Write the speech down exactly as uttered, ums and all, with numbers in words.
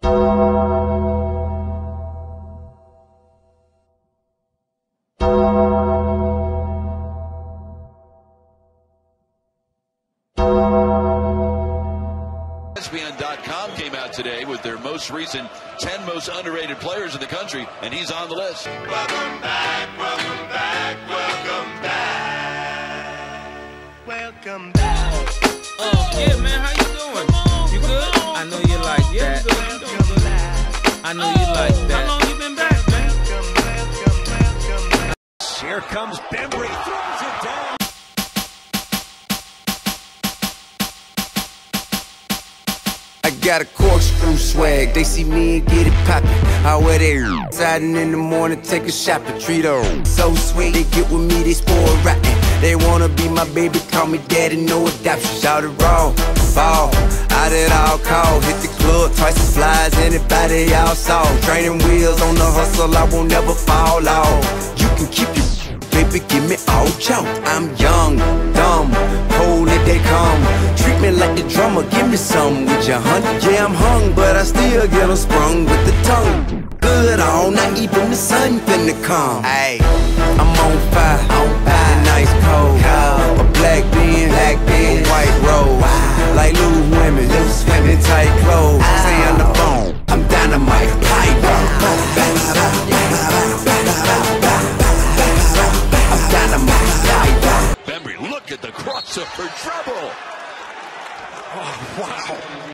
E S P N dot com came out today with their most recent ten most underrated players in the country, and he's on the list. Welcome back, welcome back, welcome back. Welcome back. Oh, yeah, man, how you doing? You good? I know you like that. I know you like that. How long you been back, man? Here comes Bembry, throws it down. I got a corkscrew swag, they see me and get it poppin'. I wear that siding in the morning, take a shot of Trito. So sweet, they get with me, they spoil rotten. They wanna be my baby, call me daddy, no adoption. Shout it raw, ball, out at all call. Hit the club, twice as flies, anybody y'all saw. Training wheels on the hustle, I won't never fall off. You can keep your baby, give me all choke. I'm young, dumb, cold if they come. Treat me like the drummer, give me some with your honey. Yeah, I'm hung, but I still get them sprung with the tongue. Good all night, even the sun finna come. Ayy, I'm on fire, on fire, nice cold. cold. A black bean, black bean, a white rose. Wow. Like loose women, loose women, tight clothes. Stay under